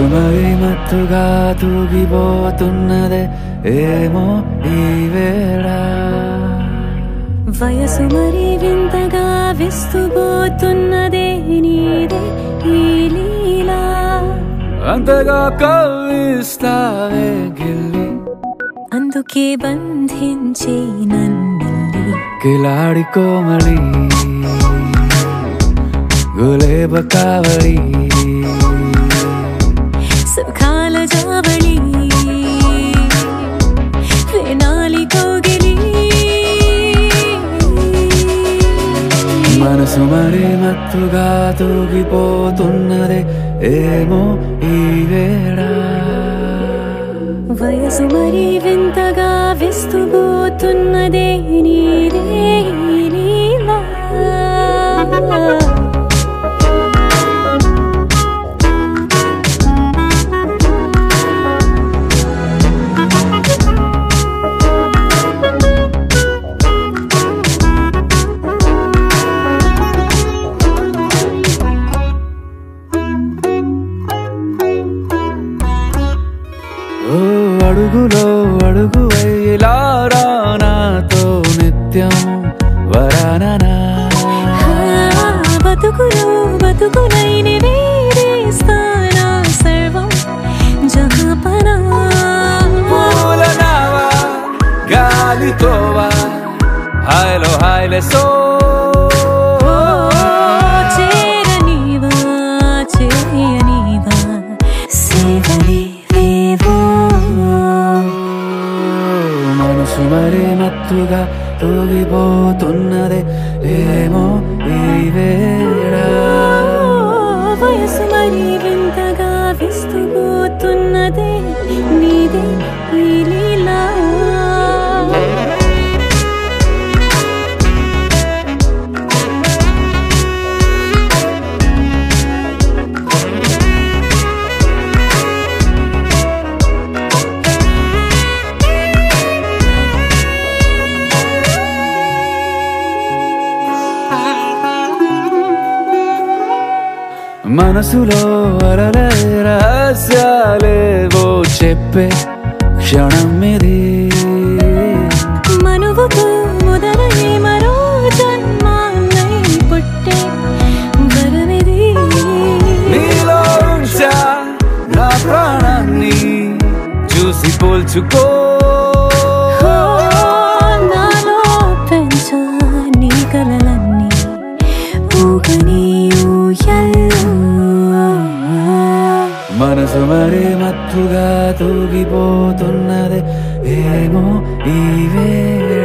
మనసు మరి మత్తుగా తూగిపోతున్నదే ఏమో ఈ వేళ వయసు మరి వింతగా విస్తుపోతున్నదే నీదే ఈ లీలా అంతగా కవ్విస్తావే గిల్లి అందుకే బంధించి నన్నిల్లి కిలాడి కోమలి గులేబ కావలి సుఖాల జావళి వేనాలి కోగిలి మనసు మరి మత్తుగా తూగిపోతున్నదే ఏమో ఈ వేళ వయసు మరి వింతగా విస్తుపోతున్నదే నీదే ఈ లీలా అడుగులో అడుగు ఇలా నాతో నిత్యం వరాననా బతుకులో బతుకులైన వేరేస్తానా సర్వం జహాపనా పూలనావా గాలితోవా హాయ్లో హాయ్లే సో చేరనీవా చేయనీవా సేవలే మనసు మరి మత్తుగా తూగిపోతున్నదే ఏమో ఈ వేళ వయసు మరి వింతగా విస్తుపోతున్నదే నీదే ఈ లీలా మనసులో అలలే రహస్యాలేవో చెప్పే క్షణం ఇది మనువుతో మొదలై మరో జన్మాన్నై పుట్టే వరమిది నీలో ఉంచా నా ప్రాణాన్ని చూసి పోల్చుకో నాలో పెంచా నీ కలలన్నీ ఊగని మనసు మరి మత్తుగా తూగిపోతున్నదే ఏమో ఈ వేళ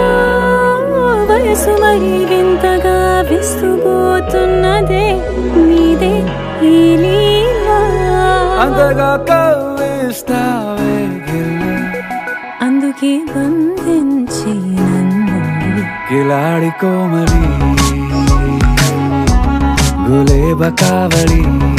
వయసు మరి వింతగా విస్తుపోతున్నదే నీదే ఈ లీలా అంతగా కవ్విస్తావే గిల్లి అందుకే బంధించి నన్ను కిలాడి కోమలి గులేబ కావలి